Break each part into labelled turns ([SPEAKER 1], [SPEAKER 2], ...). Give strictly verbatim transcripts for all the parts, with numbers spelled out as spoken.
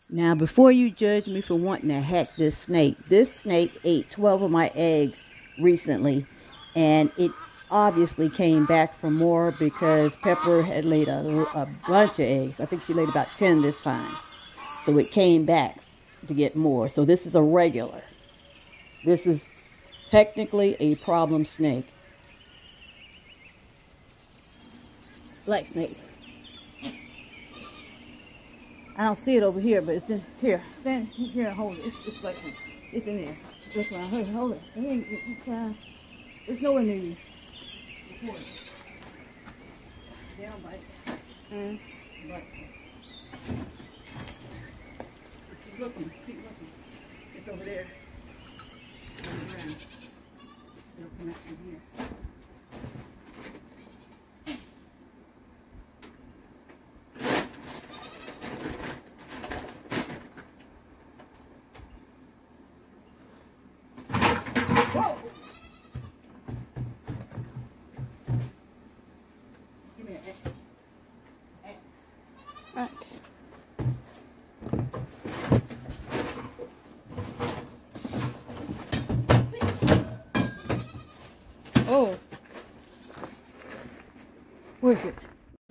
[SPEAKER 1] Now, before you judge me for wanting to hack this snake, this snake ate twelve of my eggs recently, and it obviously came back for more because Pepper had laid a, a bunch of eggs. I think she laid about ten this time. So it came back to get more. So this is a regular. This is technically a problem snake. Black snake. I don't see it over here, but it's in here. Stand here and hold it. It's, it's like it's in there. Look around. Hey, hold it. Hey, it's nowhere near you. Record it. Down bite. Mm. Bite. Keep looking. Keep looking. It's over there. Around. It'll come out from here. Whoa! Give me an X. X. X. Oh. Where is it?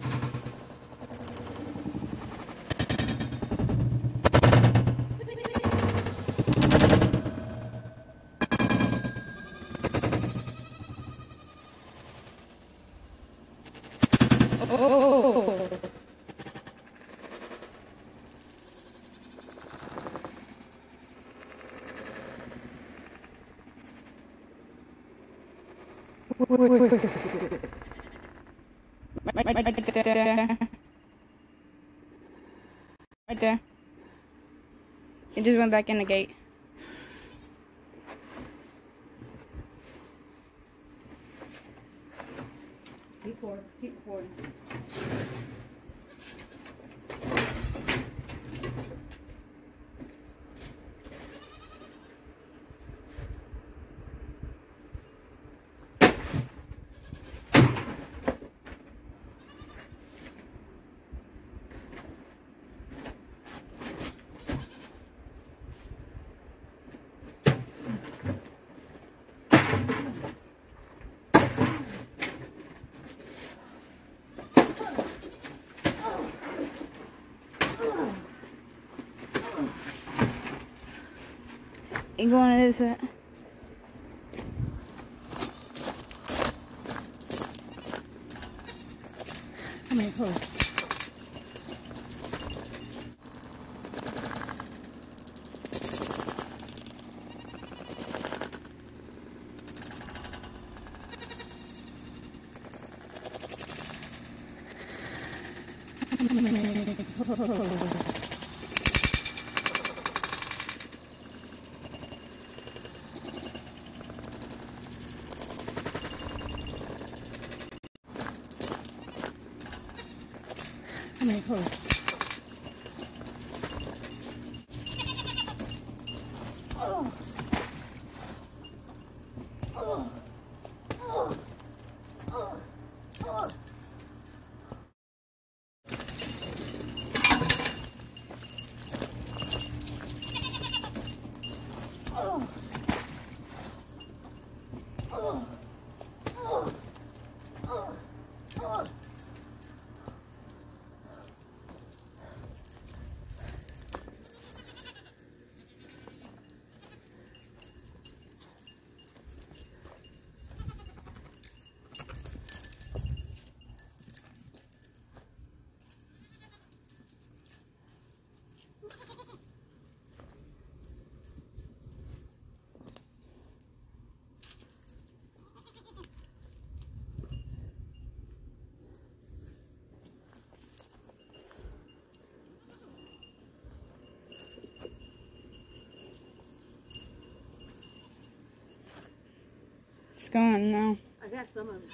[SPEAKER 1] Oh. Right, right, right, right there. Right there. It just went back in the gate. Keep recording, keep recording. You going to this side? Come here, pull. Come here, pull. Oh. Oh. Oh. Oh. Oh. Oh. Oh. Oh. Oh. Oh. It's gone now. I got some of it.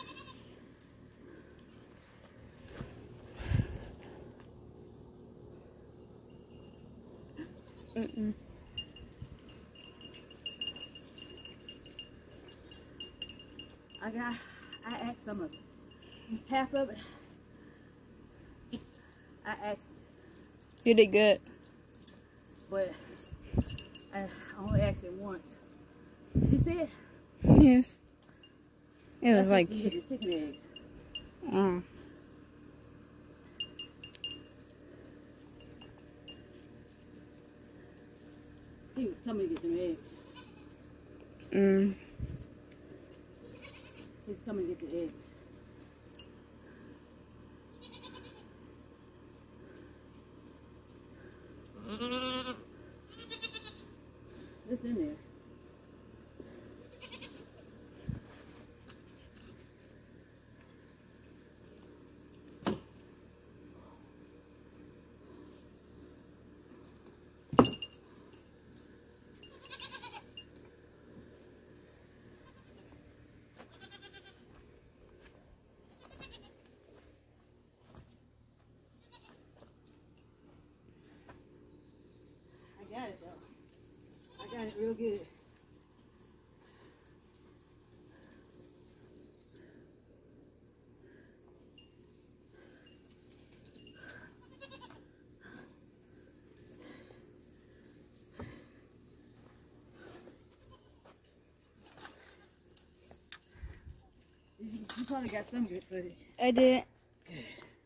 [SPEAKER 1] Mm-mm. I got, I asked some of it. Half of it, I asked.
[SPEAKER 2] You did good.
[SPEAKER 1] but I only asked him once. Did you see it?
[SPEAKER 2] Yes. It was
[SPEAKER 1] That's
[SPEAKER 2] like.
[SPEAKER 1] the chicken eggs.
[SPEAKER 2] Uh,
[SPEAKER 1] he was coming to get them eggs.
[SPEAKER 2] mm.
[SPEAKER 1] He was coming to get the eggs. It's in there. I got it though. I got it real good. You, you probably got some good footage.
[SPEAKER 2] I did.
[SPEAKER 1] Good.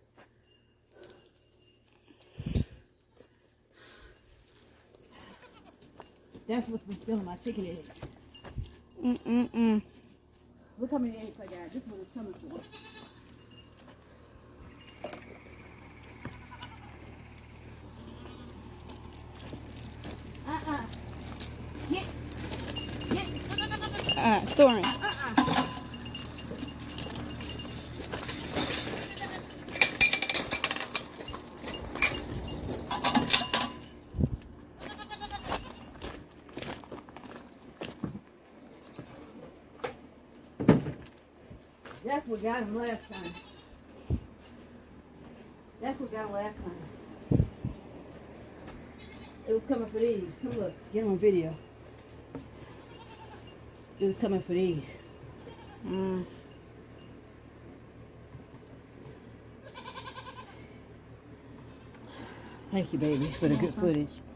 [SPEAKER 1] That's what's been stealing my chicken eggs.
[SPEAKER 2] Mm-mm-mm.
[SPEAKER 1] Look how many eggs I got. This is what it's coming for. Uh-uh. Get. Get.
[SPEAKER 2] Uh, Stormy.
[SPEAKER 1] Uh-uh. That's what got him last time. That's what got him last time. It was coming for these. Come look. Get on video. It was coming for these.
[SPEAKER 2] Mm.
[SPEAKER 1] Thank you, baby, for the good footage.